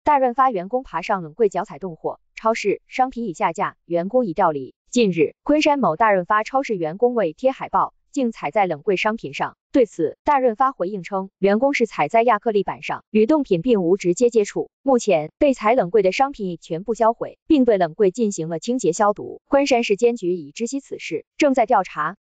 大润发员工爬上冷柜脚踩冻货，超市商品已下架，员工已调离。近日，昆山某大润发超市员工为贴海报，竟踩在冷柜商品上。对此，大润发回应称，员工是踩在亚克力板上，与冻品并无直接接触。目前，被踩冷柜的商品已全部销毁，并对冷柜进行了清洁消毒。昆山市监局已知悉此事，正在调查。